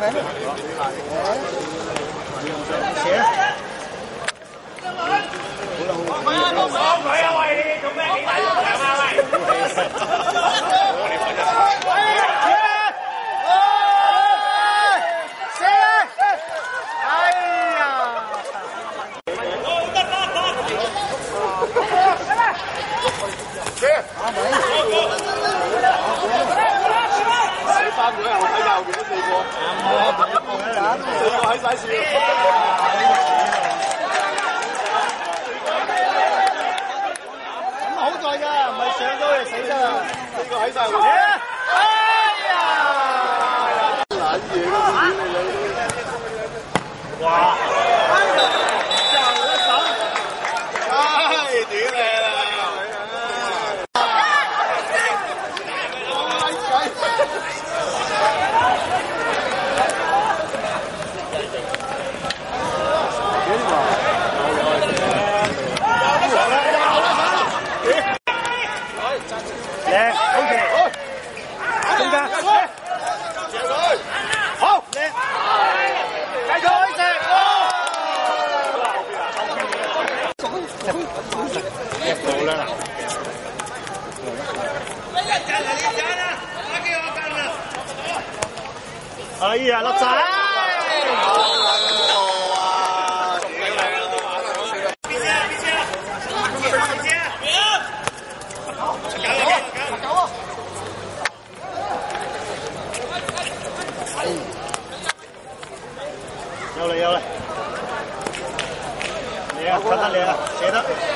喺晒樹。咁好在㗎，唔係上咗就死得啦。呢個喺晒度。哎呀！懶嘢㗎，哇！就一手，唉，屌你啦！靚，好嘅，中間，射佢，好，靚，繼續開射，入到啦！哎呀，粒仔！有嚟有嚟，嚟啊！得嚟啊！射得。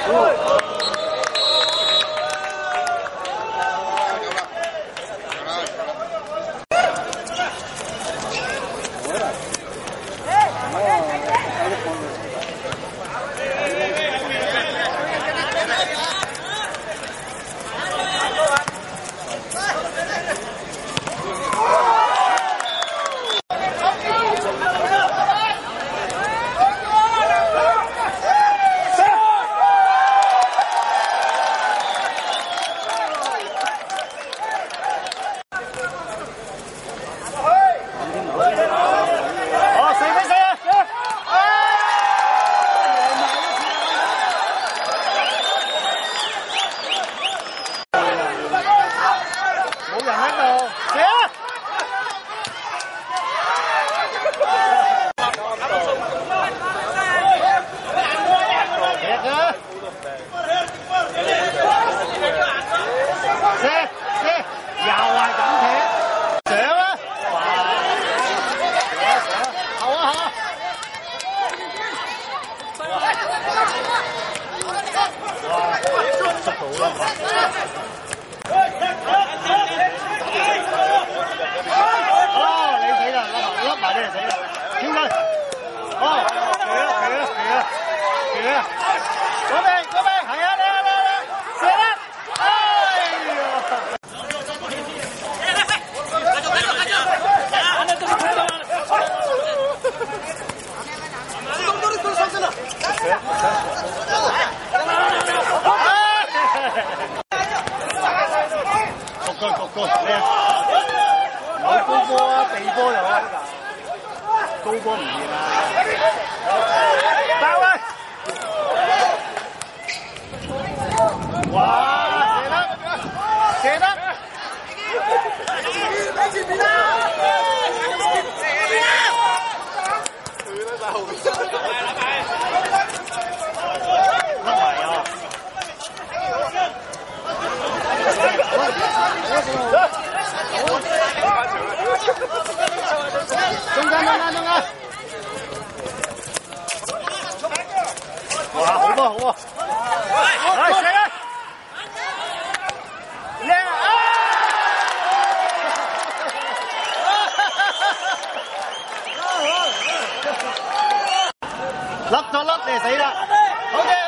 高波唔易啦，包啊！哇，射得，俾前面啦！佢咧就後邊，甩埋啊！中間，哇，好波，來射啊！靚啊！甩咗甩你死啦！好嘅。